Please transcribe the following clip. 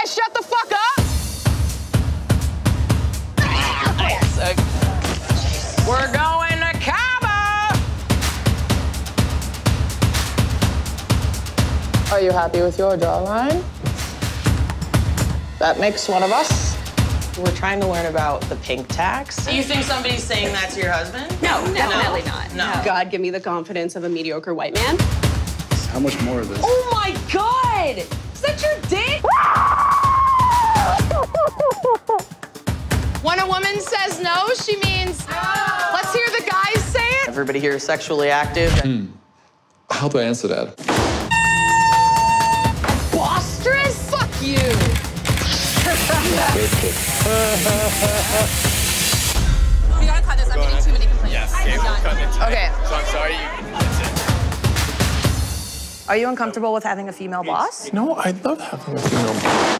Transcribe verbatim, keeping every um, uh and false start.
guys shut the fuck up? We're going to Cabo! Are you happy with your jawline? That makes one of us. We're trying to learn about the pink tax. Do you think somebody's saying that to your husband? No, definitely no. not. No. God, give me the confidence of a mediocre white man. How much more of this? Oh my God! Is that your dick? When a woman says no, she means no. Let's hear the guys say it. Everybody here is sexually active. Hmm. How do I answer that? Bostrous? Fuck you. We gotta cut this. I'm getting too many complaints. Yes, okay, we're cutting it tonight. Okay. So I'm sorry, you, that's it. Are you uncomfortable with having a female boss? No, I love having a female boss.